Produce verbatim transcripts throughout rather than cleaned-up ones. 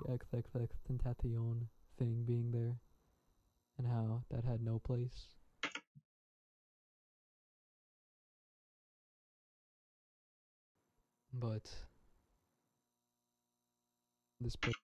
X X X Tentacion thing being there and how that had no place. But this place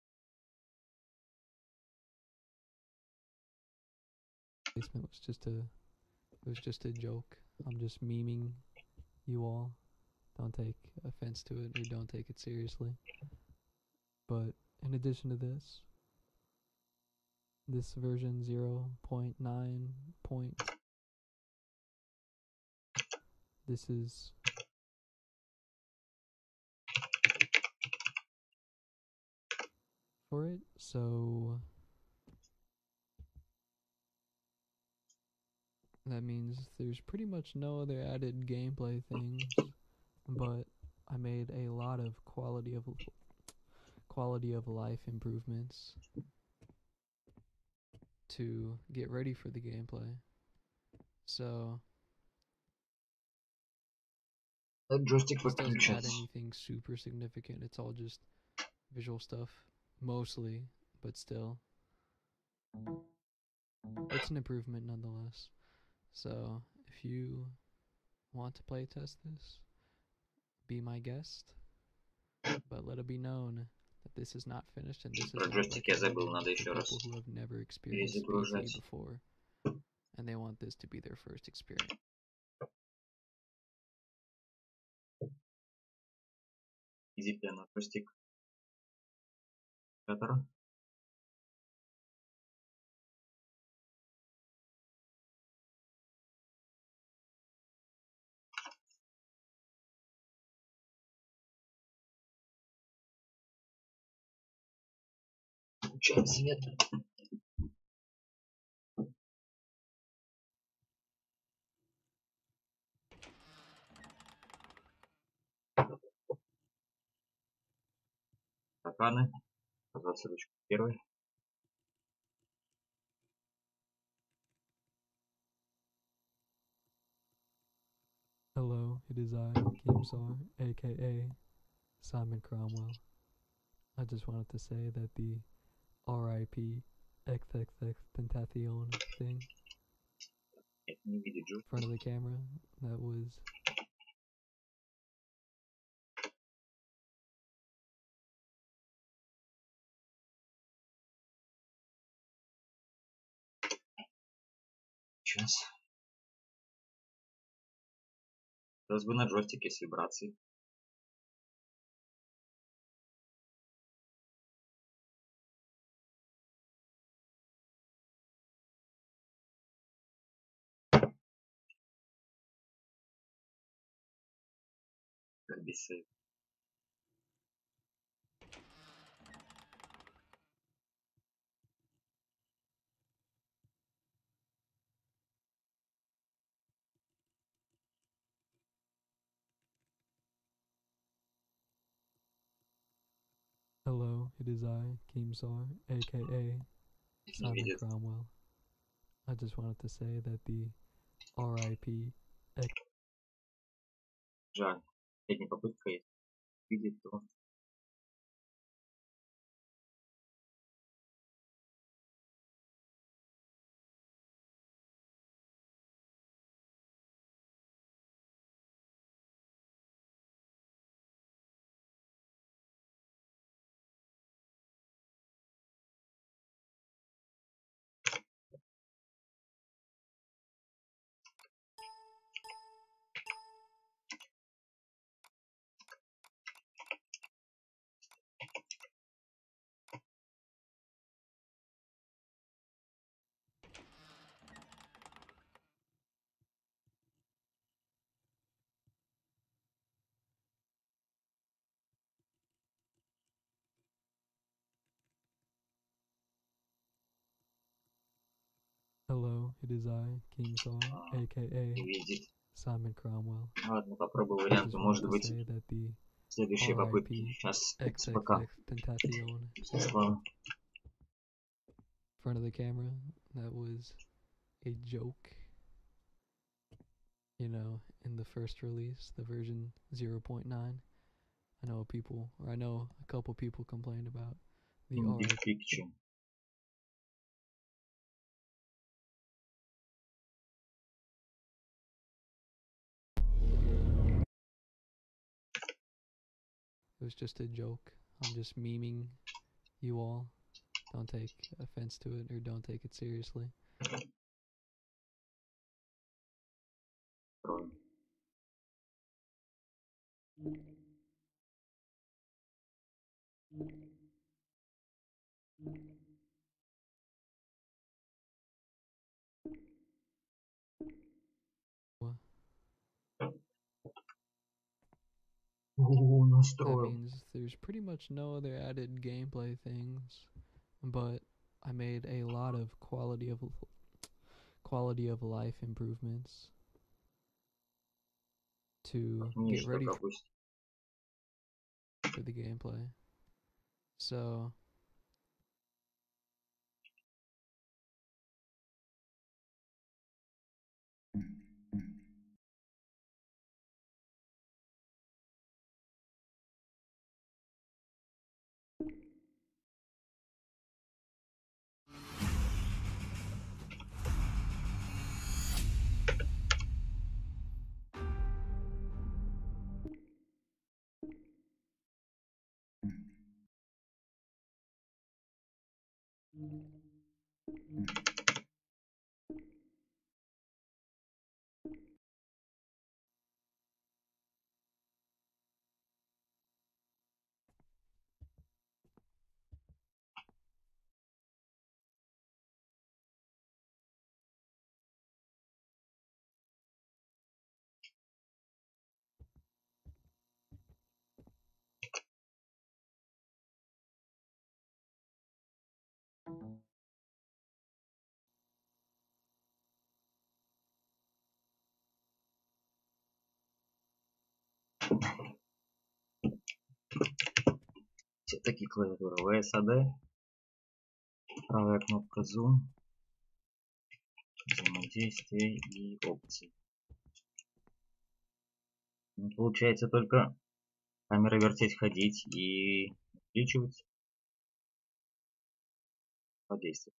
placement was just a it was just a joke. I'm just memeing you all. Don't take offense to it or don't take it seriously. But in addition to this, this version zero point nine point this is for it, so that means there's pretty much no other added gameplay things, but I made a lot of quality of quality of life improvements to get ready for the gameplay. So Джойстик this doesn't add выключать. anything super significant. It's all just visual stuff, mostly, but still. It's an improvement nonetheless. So if you want to play test this, be my guest. But let it be known that this is not finished and this is Про not джойстик я забыл, recommended надо for еще раз people who have never experienced P C перезагружать. before and they want this to be their first experience. Видите на джойстик оператора. Включается, нет? Стаканы. Назвать ручку первой. Hello, it is I, Keemsar, aka Simon Cromwell. I just wanted to say that the R I P X X X Tentacion thing Это не видит in джойстик. front of the camera, that was Сейчас. Сейчас бы на джойстике с вибрацией. Как без сейва. Hello, it is I, Keemsar, aka Не Simon видит. Cromwell. I just wanted to say that the R I P X Жаль. Последняя попытка есть. Видит, то Hello, it is I, Keemsar, а, aka не видит. Simon Cromwell. Ладно, попробую I варианты. just Может wanted to быть, say that the в следующей R I попытке. P Сейчас X X пока. X Tentacion Все thing слава. in front of the camera, that was a joke. You know, in the first release, the version zero point nine, I know people, or I know a couple people complained about The In R I this P. picture. It was just a joke. I'm just memeing you all. Don't take offense to it or don't take it seriously. Откроем. What? О, That настроил. means there's pretty much no other added gameplay things, but I made a lot of quality of quality of life improvements to Мне get что ready пропустить? for the gameplay. So Все-таки клавиатура ви эс а дэ. Правая кнопка Zoom. Взаимодействие и опции. Ну, получается только камера вертеть, ходить и увеличивать по действию.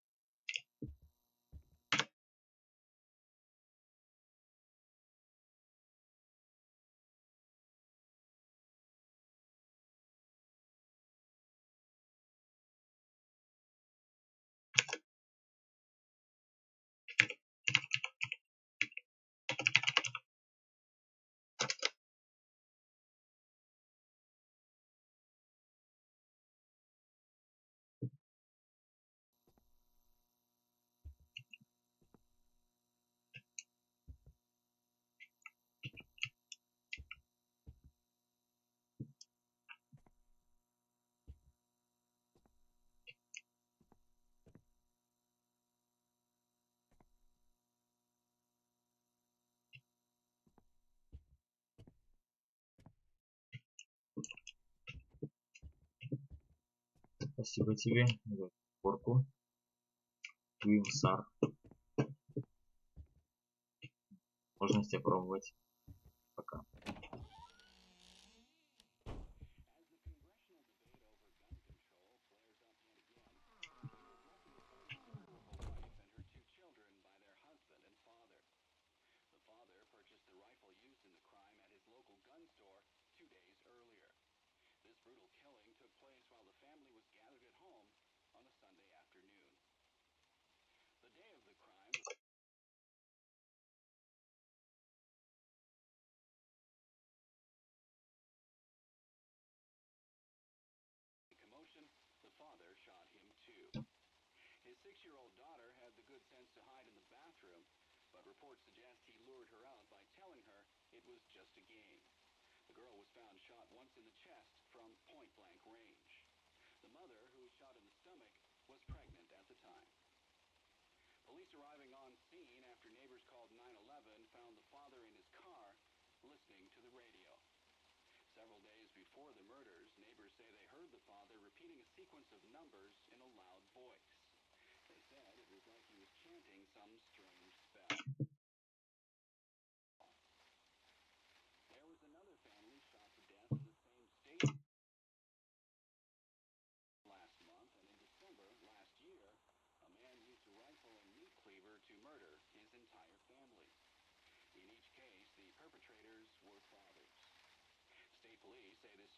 Спасибо тебе за сборку. Твимсар. Можно себе пробовать. Пока.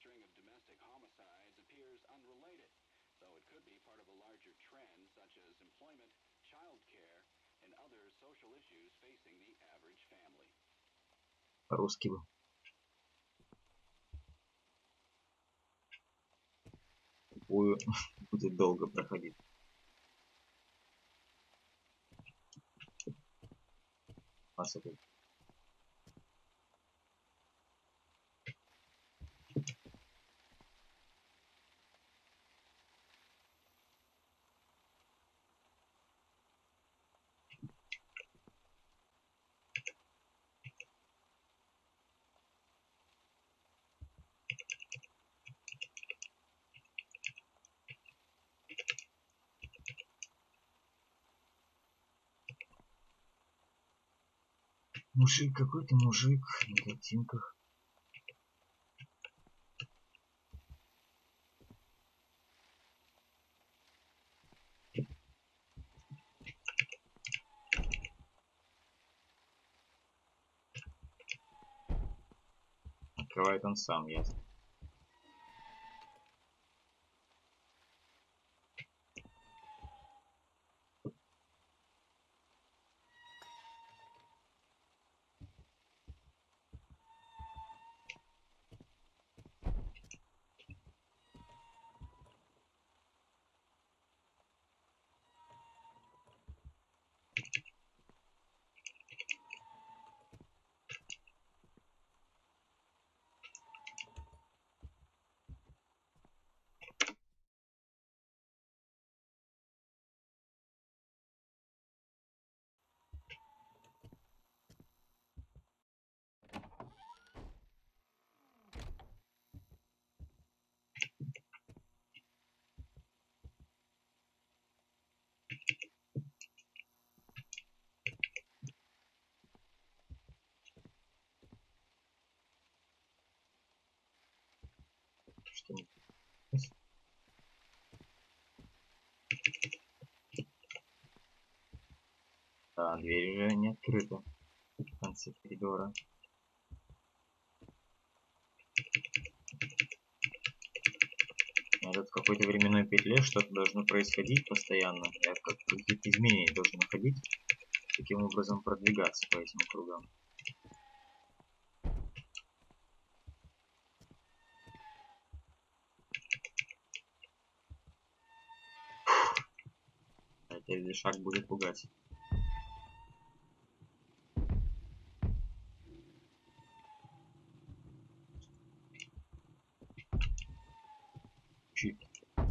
string of domestic homicides appears unrelated, though it could be part of a larger trend such as employment, child care, and other social issues facing the average family. По-русски бы. Такую будет долго проходить. Посмотрим. Мужик, какой-то мужик на картинках. Открывает он сам, ясно. Что? Да, дверь уже не открыта в конце коридора. Тут в какой-то временной петле что-то должно происходить постоянно. Я как какие-то изменения должен находить, таким образом продвигаться по этим кругам. Этот шаг будет пугать. Чуть.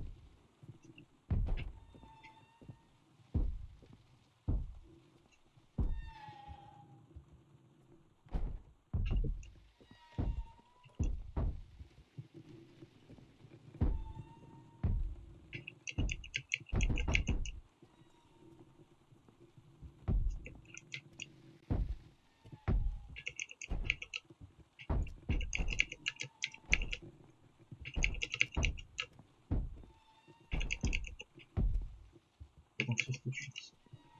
Что случится?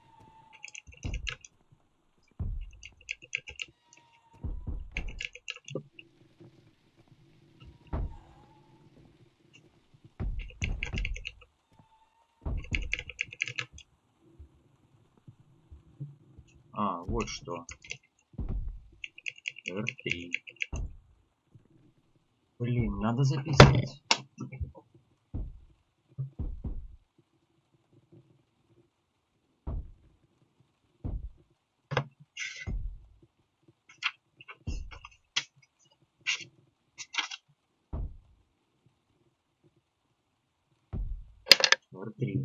А, вот что. эр три. Блин, надо записывать. эр три.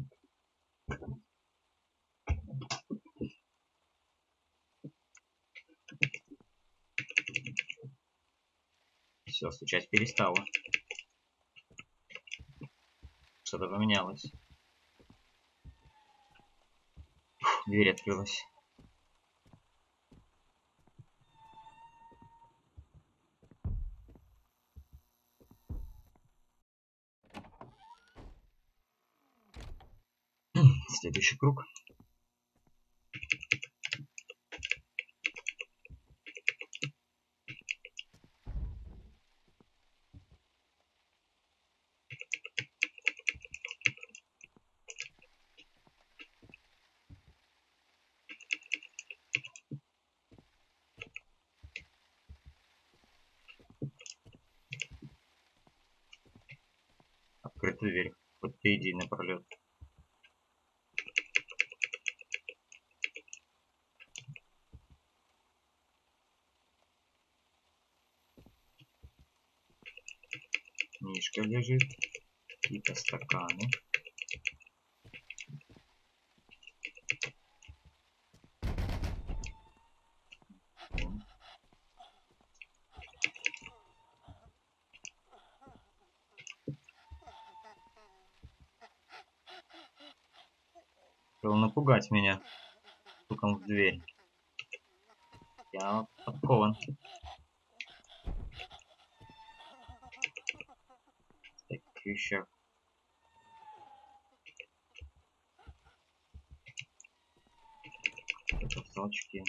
Все, стучать перестало. Что-то поменялось. Фух, дверь открылась. Следующий круг. закрыта дверь. Вот ты иди напролет. Книжка лежит. Какие-то стаканы. Хотел напугать меня стуком в дверь. Я подкован. В таких вещах. Это толчки.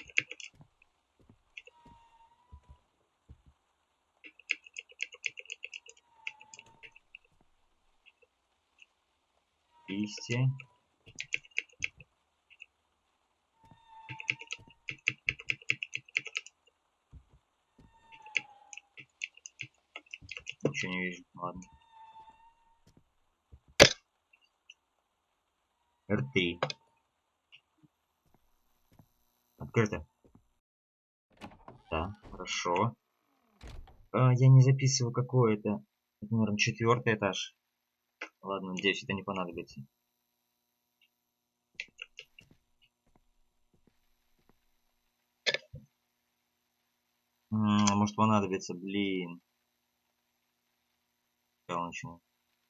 Кисти. Ничего не вижу. Ладно. эр три. Открыто. Да, хорошо. А, я не записывал, какой это. Это, наверное, четвертый этаж. Ладно, надеюсь, это не понадобится. М, может понадобится, блин. Я начну.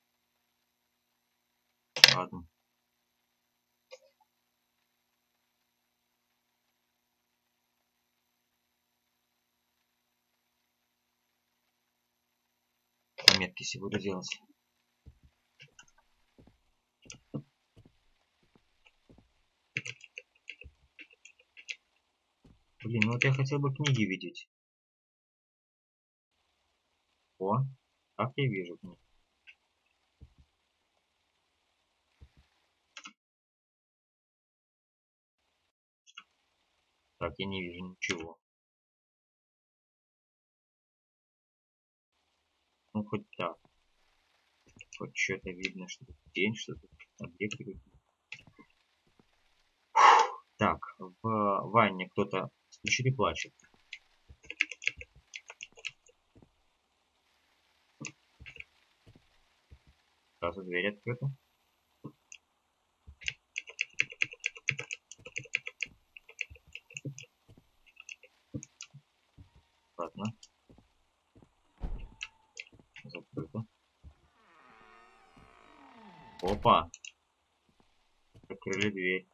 Ладно. Пометки себе буду делать. Блин, ну вот я хотел бы книги видеть. О, как я вижу книги. Так, я не вижу ничего. Ну, хоть так. Хоть что-то видно, что тут тень, что-то объекты какие-то. Так, в ванне кто-то стучит и плачет. Сразу дверь открыта. Ладно. Закрыто. Опа. Закрыли дверь.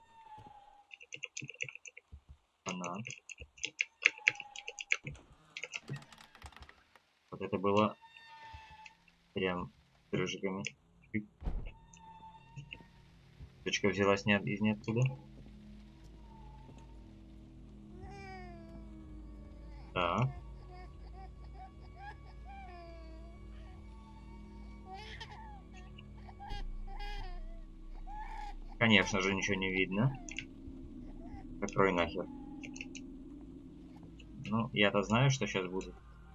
Она. Вот это было прям рыжиками. Дочка взялась не от, из ниоткуда. Так. Конечно же, ничего не видно. Закрой нахер. Ну, я-то знаю, что сейчас будет.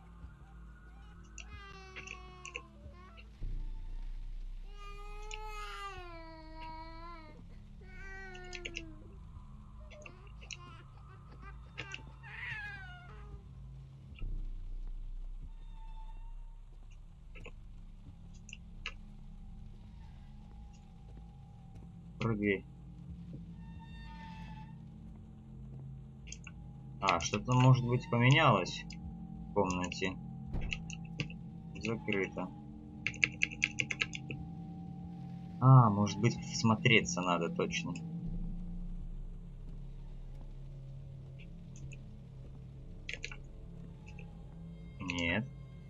Прыгай. А, что-то может быть поменялось в комнате. Закрыто. А, может быть, всмотреться надо точно. Нет.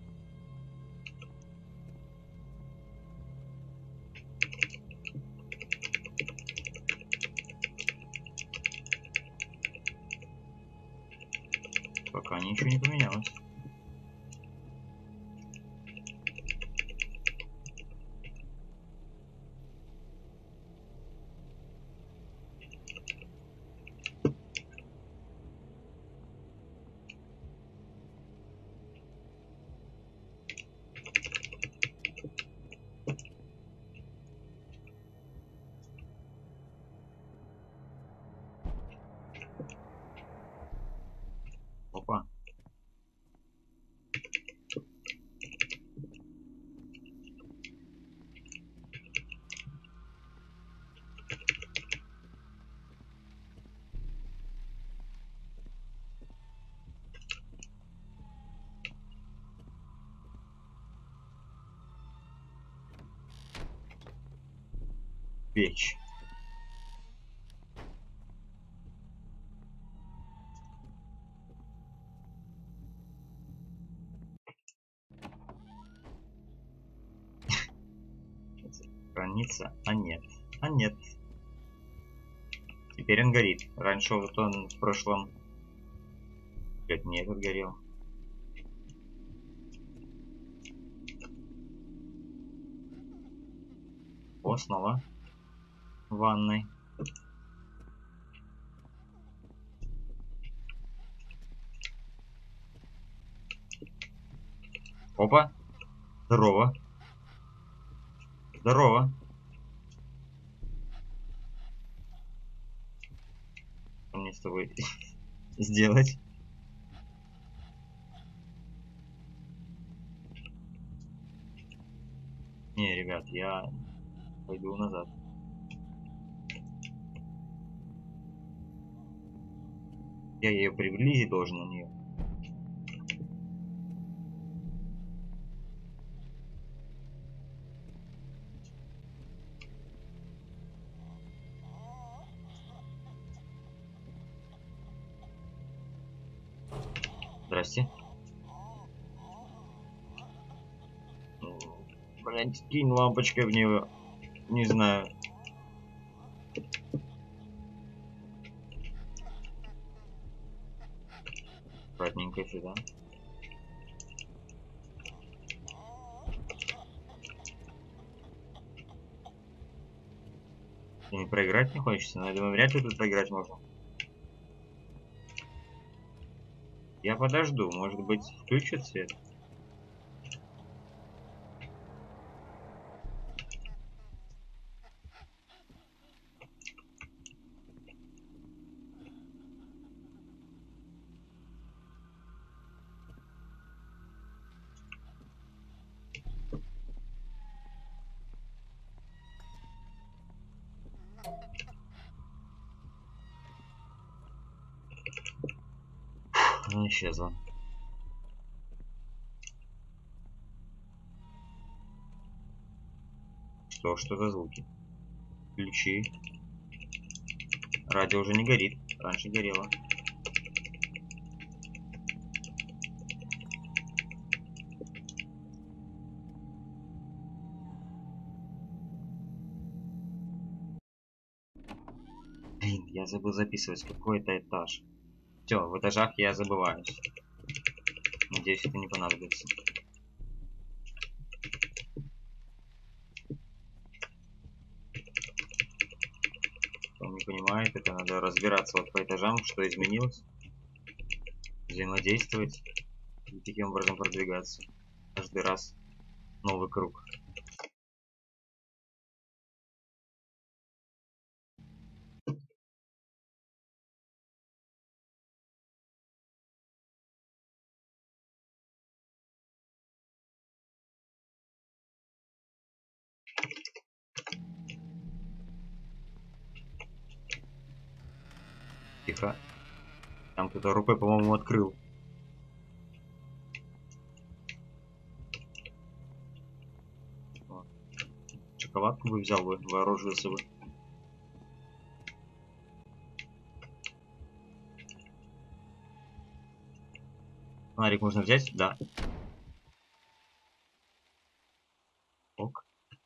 Пока ничего не поменялось. печь. Хранится, а нет, а нет. Теперь он горит. Раньше вот он в прошлом... Блять, не этот горел. О, снова в ванной. Опа. Здорово. Здорово. Что мне с тобой сделать? Не, ребят, я пойду назад. Я ее приблизить должен на нее. Здрасте. Блять, кинь лампочкой в нее. Не знаю. Аккуратненько сюда. И проиграть не хочется, но я думаю, вряд ли тут проиграть можно. Я подожду, может быть, включит свет. Она исчезла. Что, что за звуки? Ключи. Радио уже не горит. Раньше горело. Блин, я забыл записывать, какой это этаж. Все, в этажах я забываюсь. Надеюсь, это не понадобится. Кто не понимает, это надо разбираться вот по этажам, что изменилось. Взаимодействовать и таким образом продвигаться. Каждый раз новый круг. Тихо. Там кто-то рукой, по-моему, открыл. Вот. Шоколадку бы взял бы, вооружился бы. Фонарик можно взять? Да. Ок.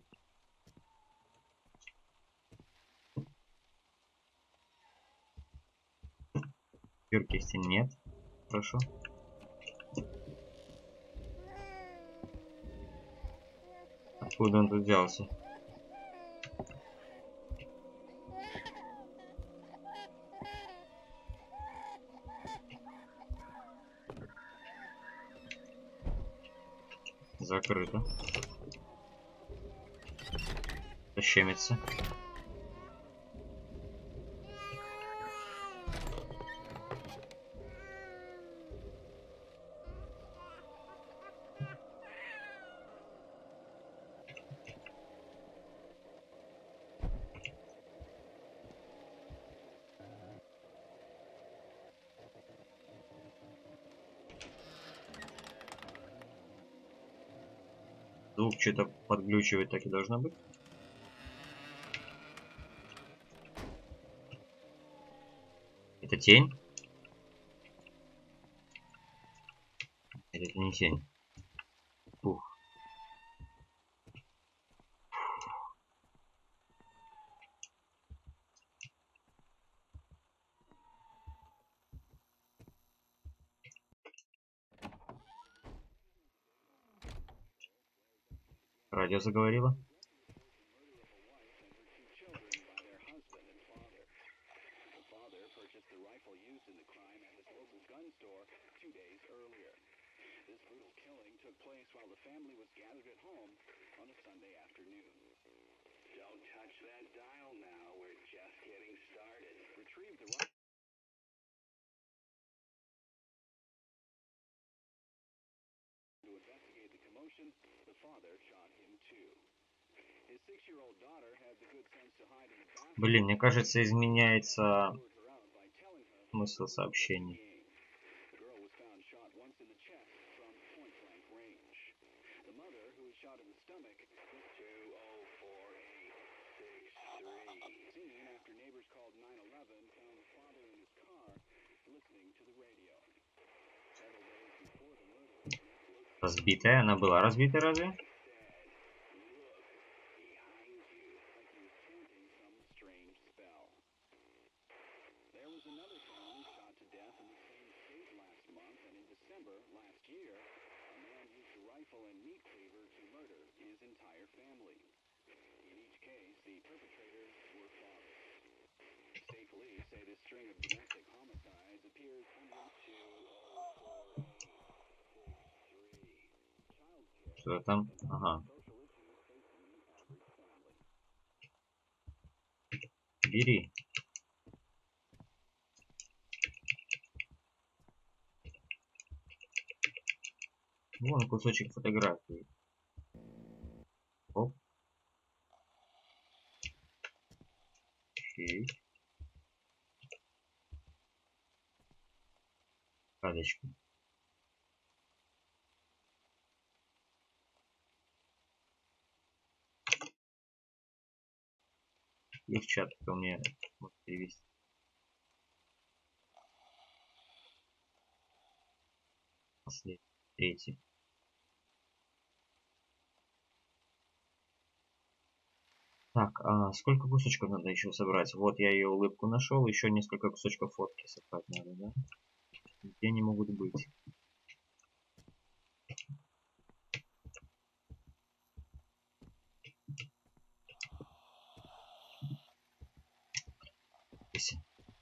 Перкисти нет. Хорошо. Откуда он тут взялся? Закрыто. Щемится. Звук что-то подглючивает, так и должно быть. тень? Или это не тень? Ух. Радио заговорило. This brutal killing took place while the family was gathered at home on a Sunday afternoon. Don't touch that dial now. We're just getting started. Retrieve the right to investigate the commotion. The father shot him too. His six-year-old daughter had the good sense to hide in the bathroom. Блин, мне кажется, изменяется смысл сообщений. Shot in the stomach. two oh four eight six three. Scene after neighbors called nine eleven found the father in his car listening to the radio. Several days before the murder. Разбитая? Она была разбита разве? There was another family shot to death in the same state last month, and in December last year, a man used a rifle and meat cleaver to murder his entire family. In each case, the perpetrators were fathers. State police say this string of domestic homicides appears under two oh four eight six three. Child care. Что там? Ага. Бери. Вон кусочек фотографии. Оп. Окей. Кадочку. И в чат, кто мне может перевести. Последний. Третий. Так, а сколько кусочков надо еще собрать? Вот я ее улыбку нашел, еще несколько кусочков фотки собрать надо, да? Где они могут быть? Здесь.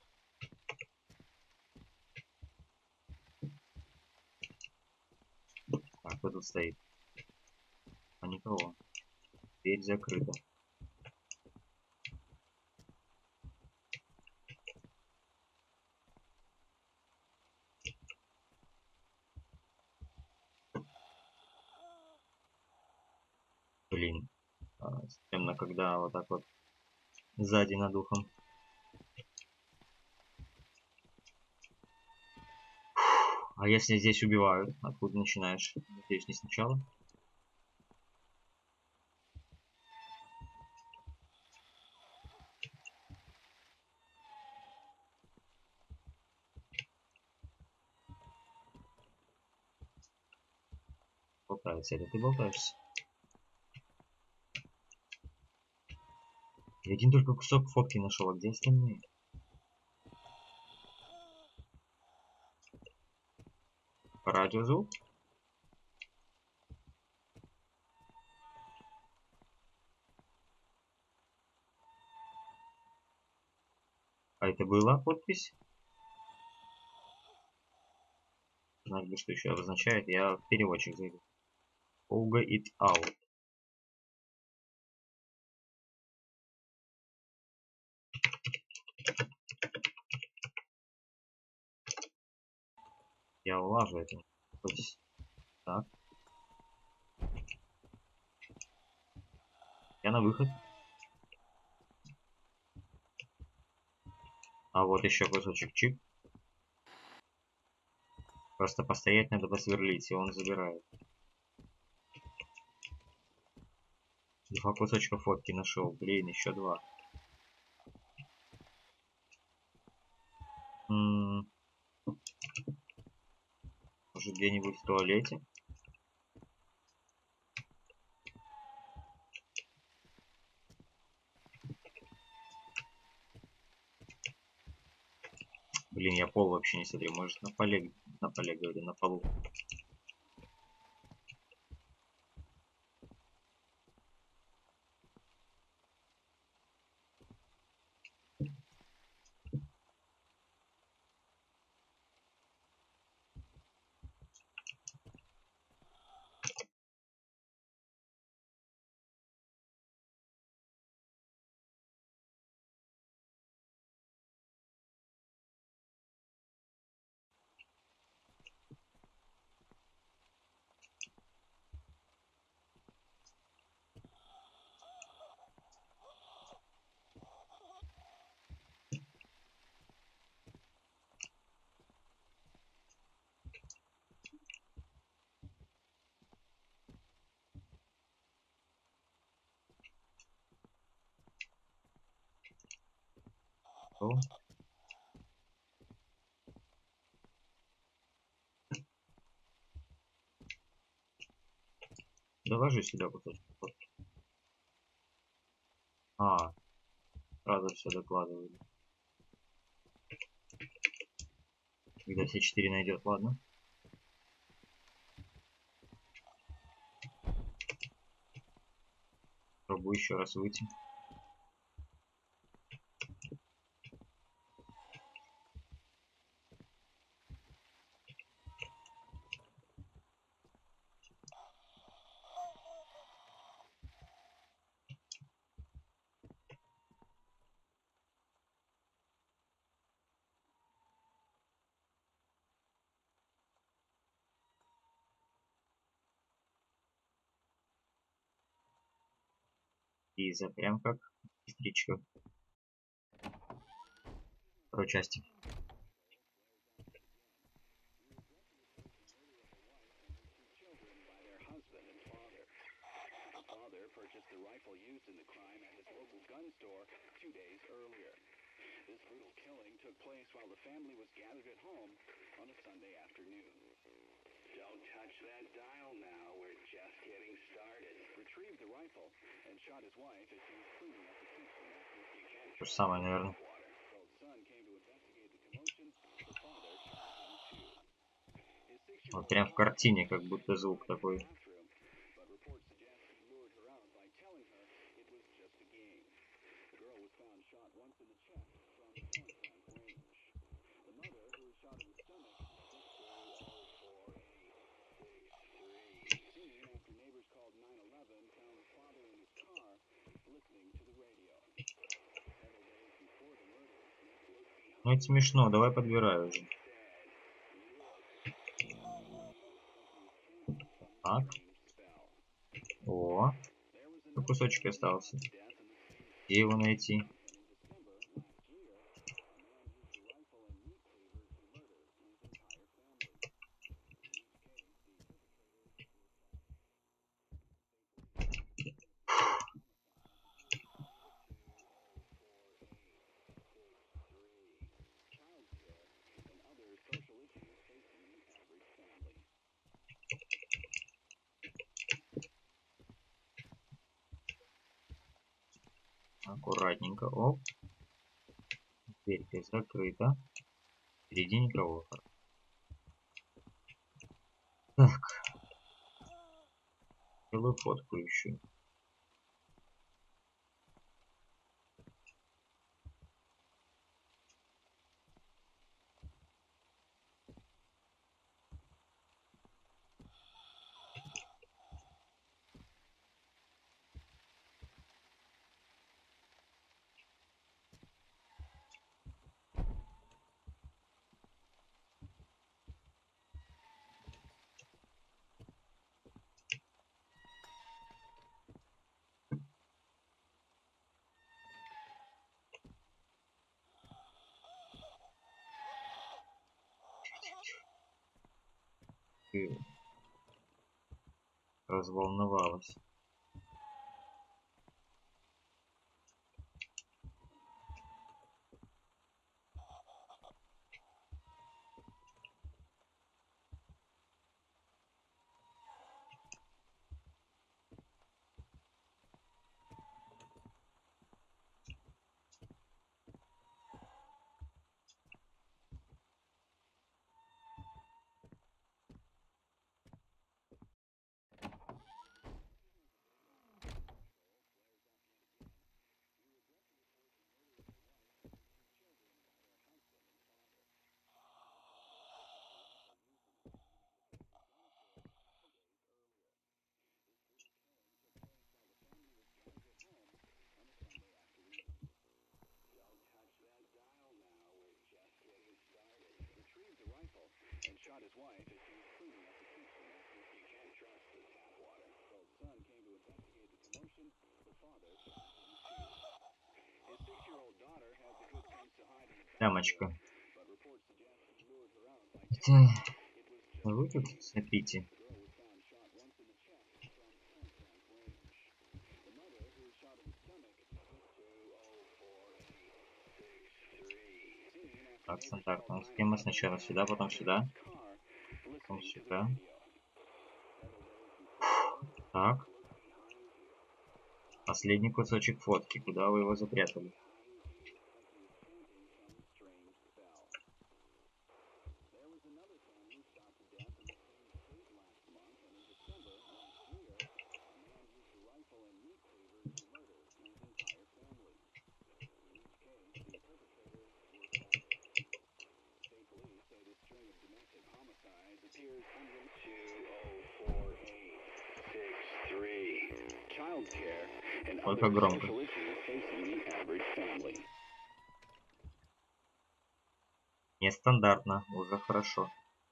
Так, кто тут стоит? А никого. Дверь закрыта. Блин. А, темно, когда вот так вот сзади над ухом. А если здесь убивают? Откуда начинаешь? Надеюсь, не сначала? Болтается. Это ты болтаешься? Я один только кусок фотки нашел, а где остальные? По радио звук? А это была подпись? Знать бы, что еще обозначает. Я в переводчик зайду. Olga it out. Я улажу это. Так. Я на выход. А вот еще кусочек чип. Просто постоять надо, посверлить, и он забирает. Два кусочка фотки нашел. Блин, еще два. М, Может, где-нибудь в туалете? Блин, я пол вообще не смотрю. Может, на поле, на поле, говорю, на полу. О, доложи сюда вот это. Вот. А, сразу все докладывали. Когда все четыре найдет, ладно. Пробую еще раз выйти. И за прям как сестричка. Второй части. Purchased the rifle used in the crime at his local gun store two days earlier. This brutal killing took place while the family was gathered at home on a Sunday afternoon. Don't touch that dial now. We're just getting started. Retrieved the rifle and shot his wife as she was cleaning up the kitchen after you can't То же самое, наверное. water. Old son came to investigate the commotion. The father shot him too. His six-year-old Вот прям в картине, как будто звук такой. but reports suggest he lured her out by telling her it was just a game. The girl was found shot once in the chest from point-blank range. The mother, who was shot in the stomach, was two oh four eight six three. Seen after neighbors called nine eleven, found the father in his car listening to the radio. Several days before the murder, Nick looked behind Ну это смешно, давай подбираю уже. Так. О, кусочек остался. Где его найти? Аккуратненько. Оп. Дверька закрыта. Впереди никого. Так. Делаю фотку еще. Ты разволновалась. wife as she was cleaning up the kitchen after you can't trust the tap water. The son came to investigate the commotion. The father shot him too. His six-year-old daughter had the good sense to hide in the Дамочка. but reports suggest he lured her out by Это... it was Вы тут сопите? The girl was found shot once in the chest from point-blank range. The mother, who was shot in the stomach, was two oh four eight six three. Seen after Так, neighbors стандартная called схема. nine one one Сначала сюда, потом сюда, car, потом listening to the сюда. radio. Так. Последний кусочек фотки. Куда вы его запрятали? Только громко. Нестандартно. Уже хорошо.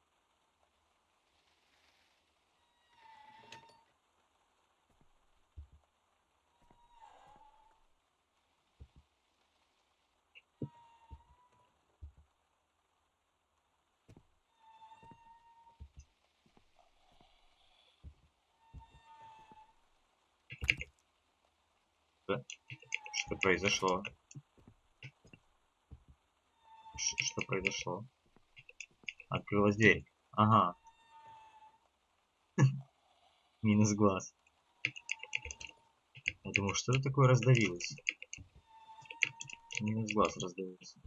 Что произошло? Ш- что произошло? Открылась дверь. Ага. Минус глаз. Я думал, что это такое раздавилось? Минус глаз раздавился.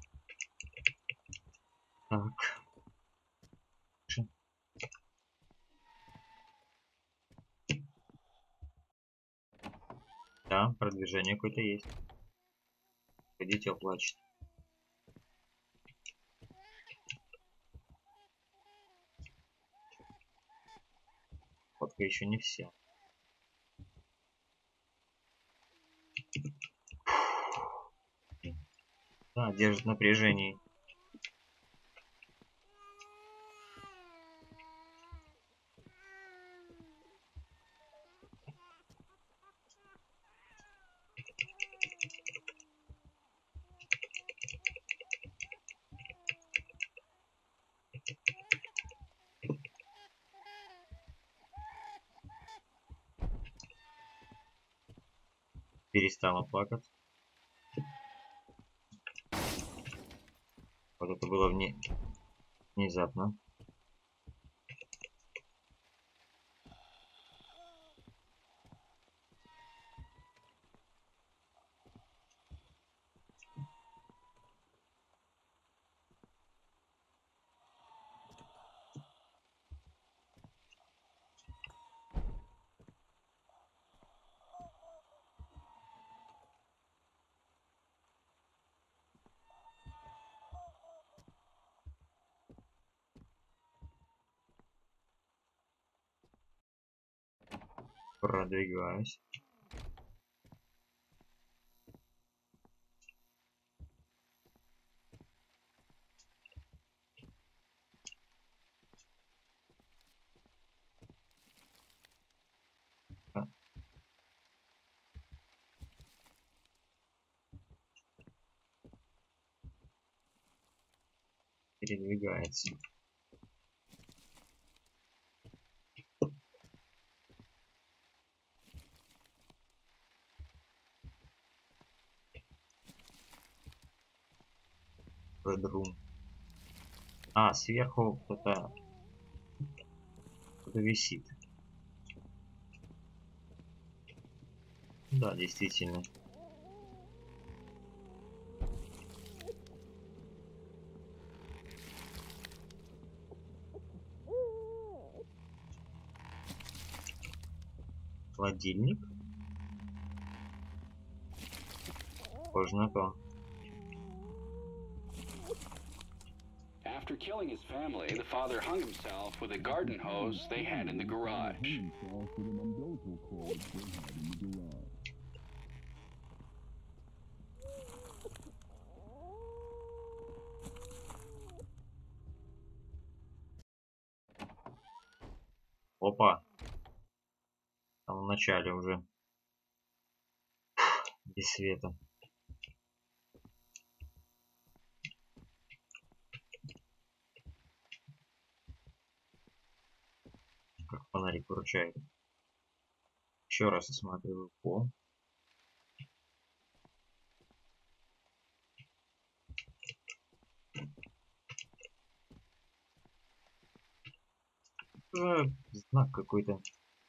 Так. Ш- Да, продвижение какое-то есть. Дитё плачет. Фотка еще не вся. Да, держит напряжение. Перестала плакать. Вот это было вне... внезапно. Продвигаюсь. А. Передвигается. Бедрум. А, сверху кто-то кто-то висит. Да, действительно. Холодильник? Похоже на то. After killing his family, the father hung himself with a garden hose they had in the garage. Опа. Там в начале уже. Без света. Как фонарик выручает. Еще раз осматриваю пол. Э, знак какой-то.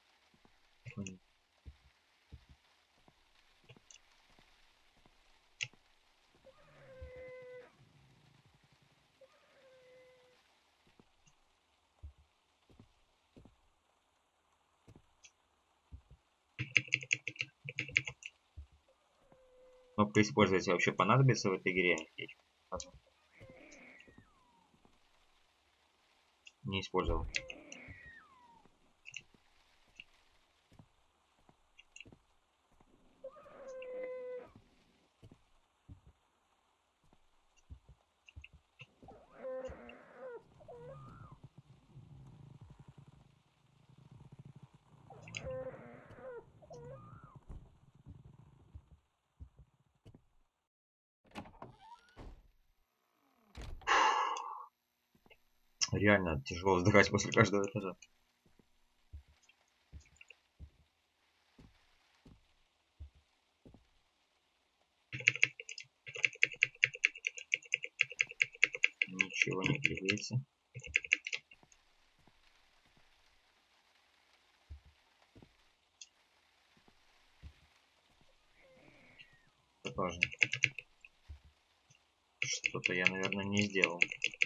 Кнопка использовать вообще понадобится в этой игре? Не использовал. Реально тяжело вздыхать после каждого этажа. Ничего не двигается. Это тоже. Что-то я, наверное, не сделал.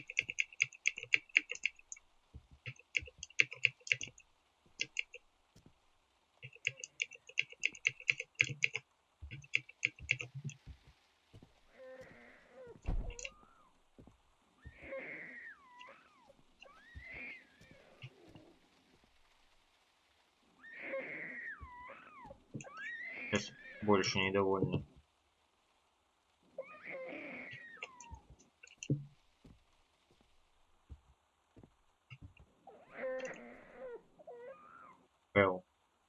Сейчас больше недовольны. Эл.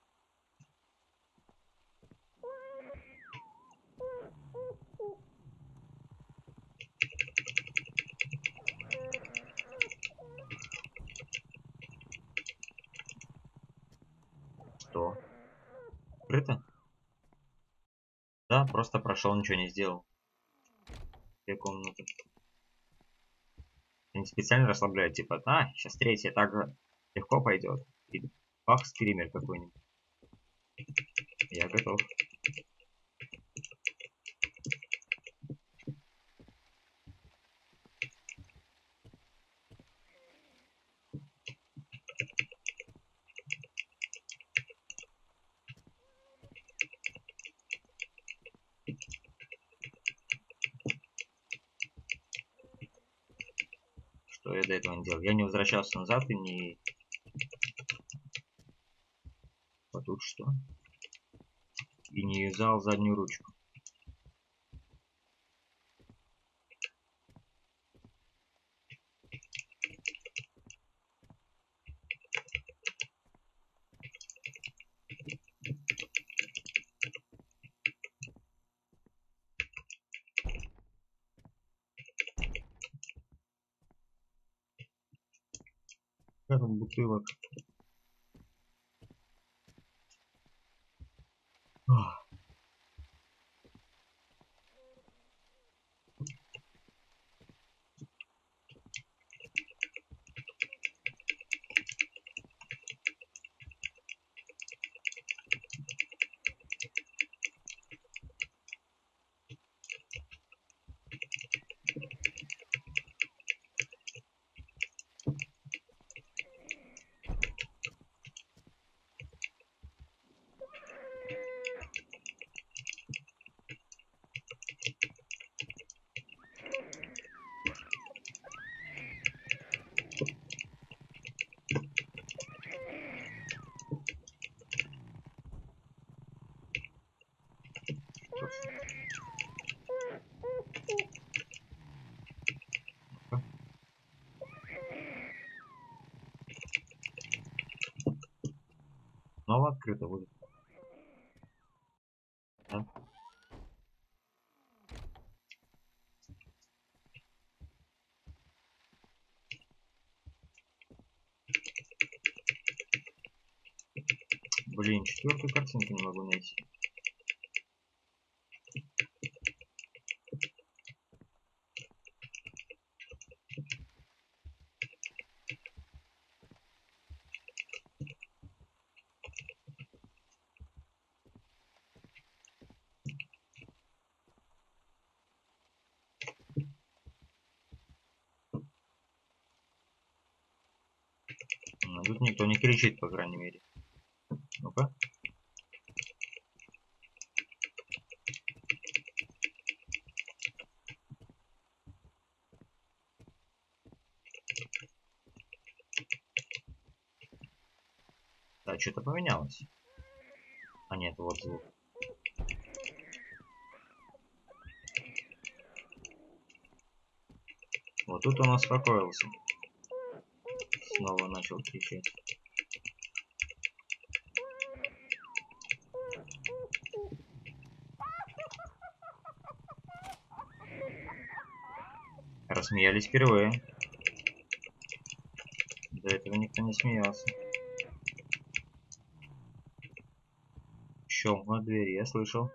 Что? Открыто? Да, просто прошел, ничего не сделал. Две комнаты. Они специально расслабляют, типа, а, сейчас третья, так легко пойдет. И бах, скример какой-нибудь. Я готов. Что я до этого не делал? Я не возвращался назад и не... А тут что? И не юзал заднюю ручку. Как бутылок. Ох. Снова открыто будет. Да? Блин, четвертую картинку не могу найти. Ну, тут никто не кричит, по крайней мере. Ну-ка. Да, что-то поменялось. А нет, вот звук. Вот тут он успокоился. Снова начал кричать. Рассмеялись впервые. До этого никто не смеялся. Щелкнула дверь, я слышал.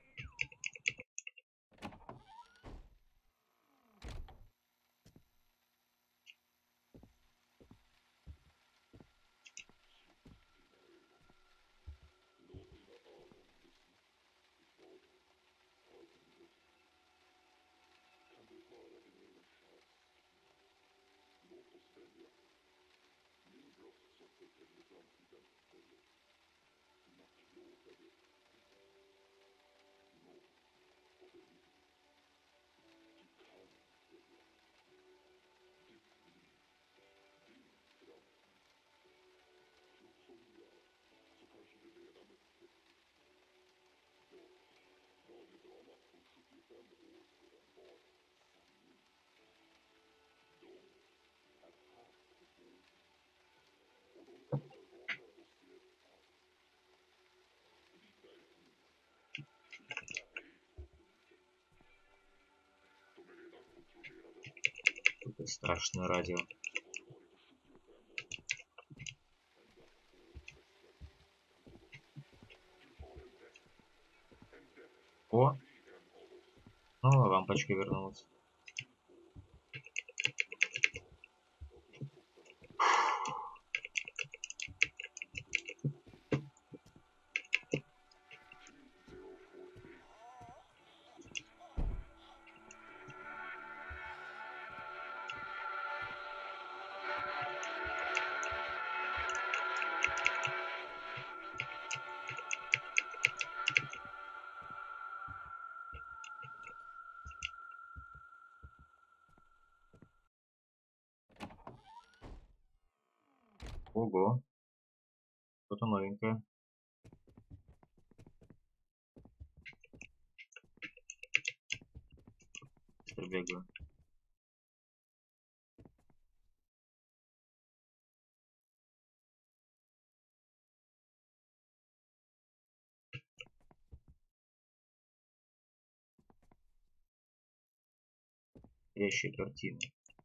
Это страшное радио. О! Снова лампочка вернулась. Ого. Что-то новенькое. Бегаю. Настоящая картина.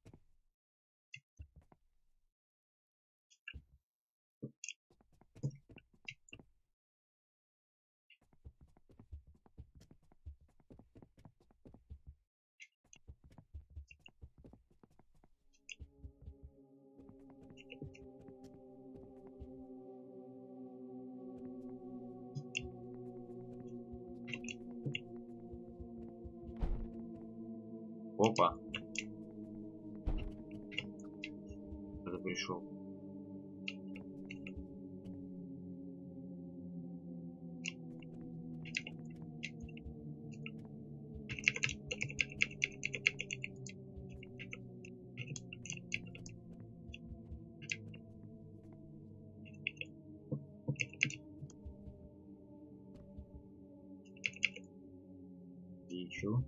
Опа. Кто-то пришел. Увеличу.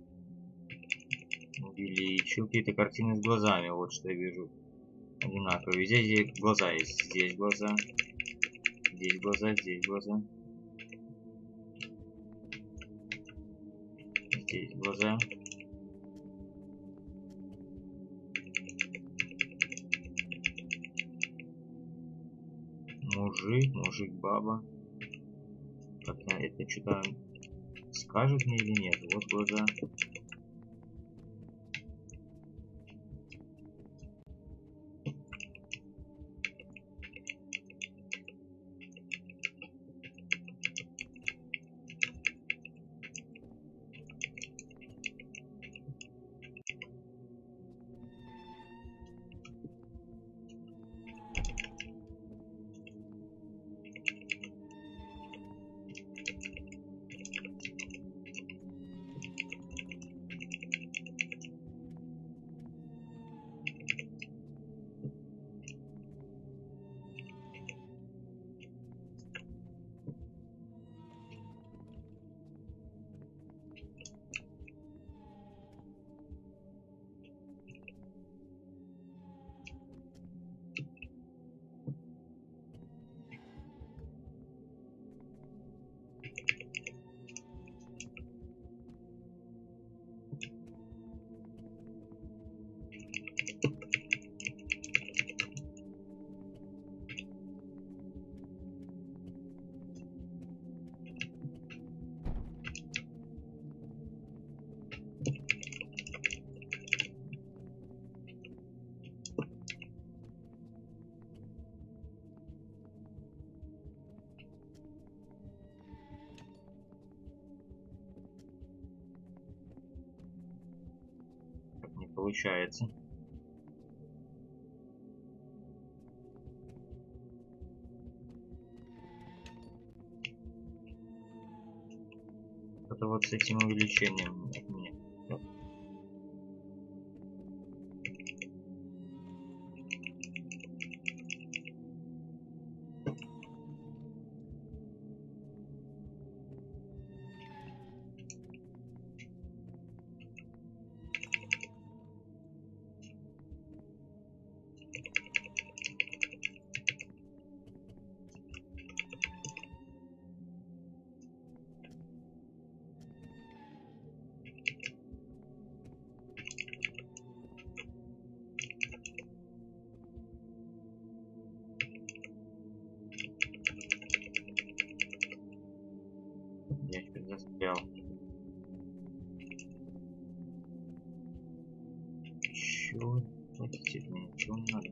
Увеличу. Какие-то картины с глазами. Вот что я вижу. Одинаковые. Везде здесь глаза есть. Здесь глаза. Здесь глаза, здесь глаза. Здесь глаза. Мужик, мужик, баба. Как это что-то скажет мне или нет? Вот глаза. Не получается. Это вот с этим увеличением от меня. Я чуть застрял. Чё? Хотите от меня? Чего надо?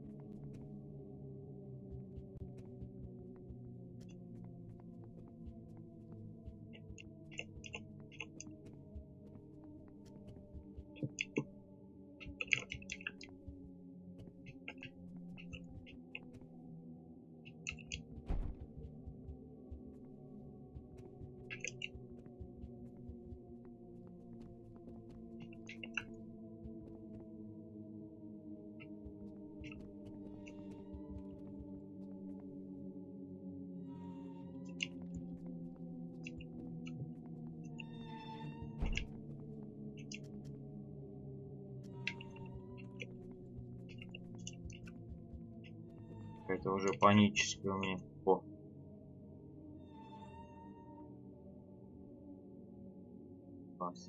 Это уже паническое у меня. О. Класс.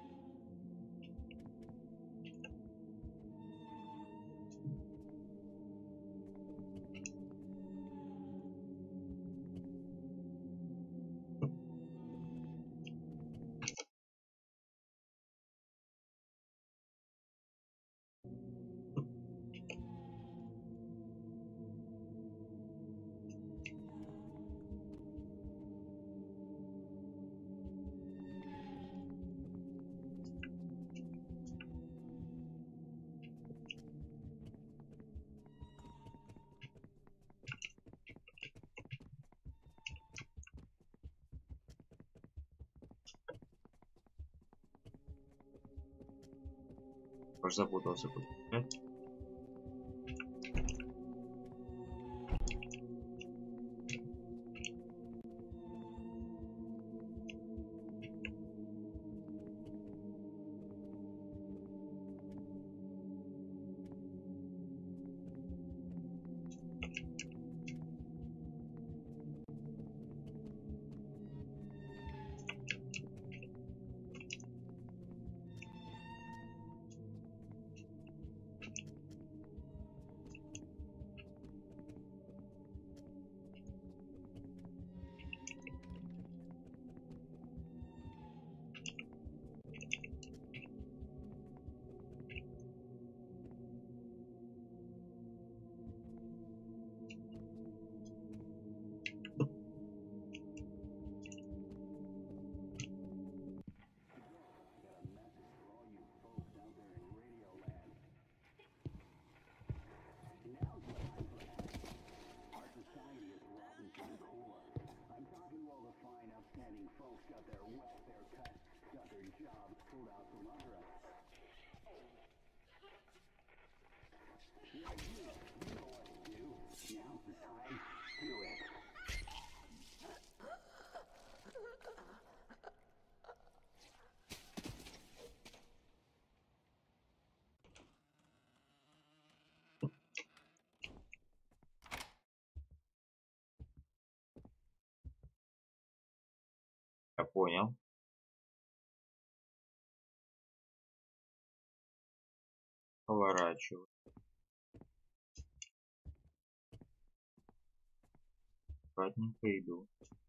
Аж запутался тут. welfare-cut sucker jobs pulled out from under us. Yeah, you, you know what to do. Now's the time. Do it. Я понял. Поворачиваю. Аккуратненько иду.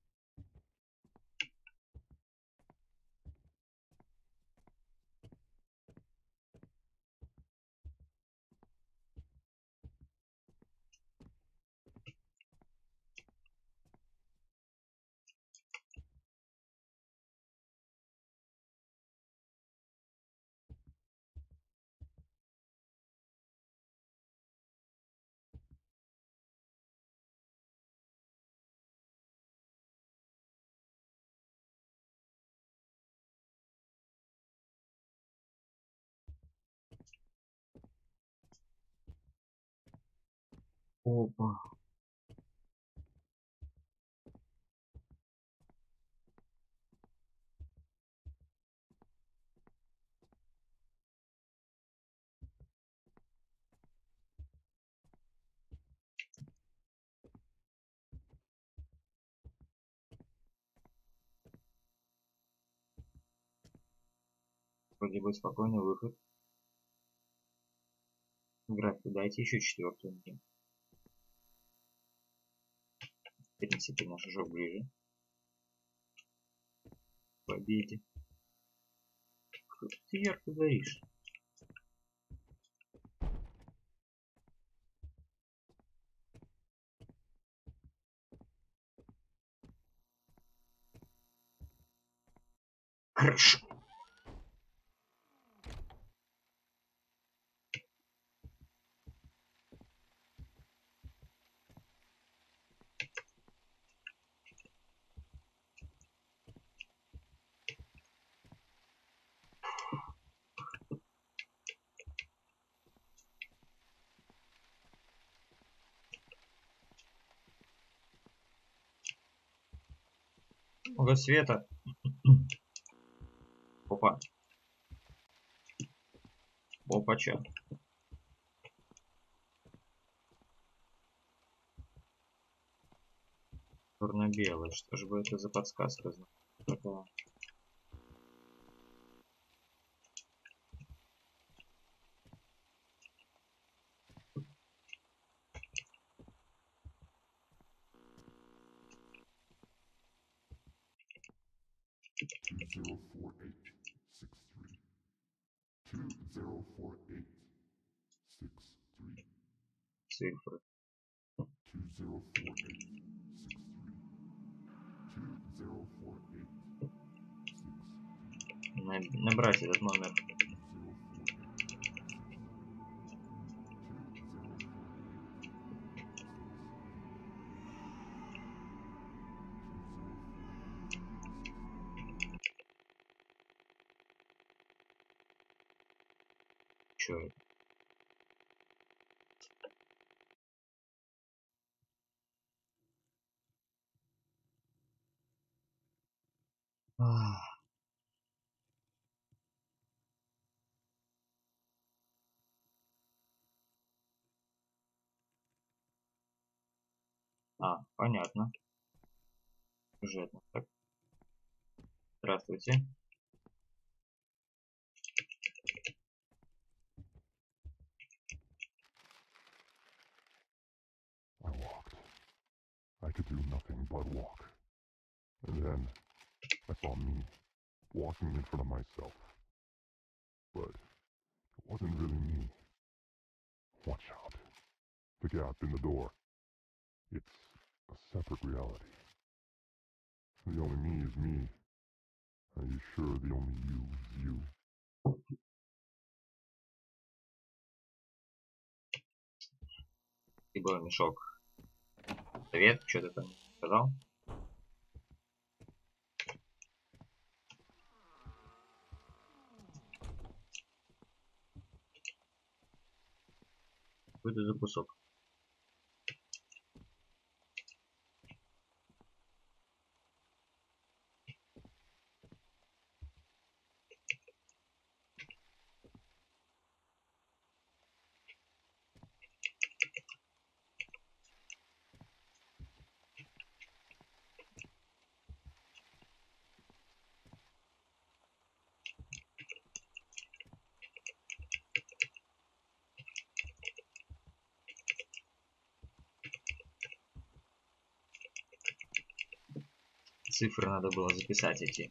Опа. Вроде бы спокойный выход. График, дайте еще четвертую мне. В принципе, на шажок ближе. К победе. Как ты ярко горишь. Хорошо. Много света. Опа. Опача. Черно-белый. Что же бы это за подсказка? Это... zero four eight six three two zero four eight six three Цифры. two zero four eight six three two zero four eight six three На- Набрать этот номер. Чё это? Ах. А, понятно. Сюжетно. Так. Здравствуйте. I walked. I could do nothing but walk. And then I saw me walking in front of myself. But it wasn't really me. Watch out. The gap in the door. It's a separate reality. The only me is me. Are you sure the only you is you? Либо мешок. Привет, что ты там сказал? Что это за кусок? Цифры надо было записать эти.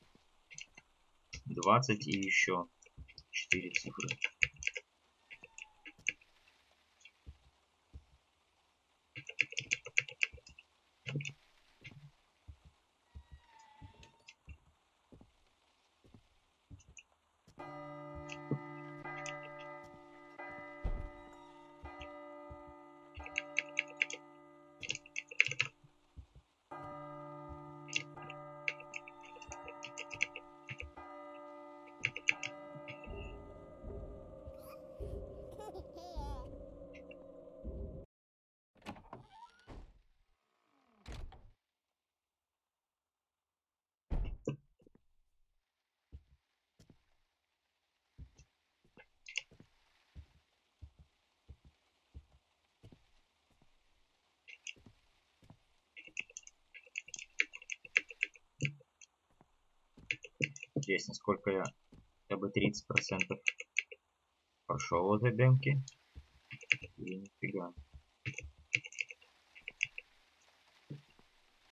двадцать и еще четыре цифры. Интересно, сколько я, хотя бы тридцать процентов прошел в этой демке. Или нифига.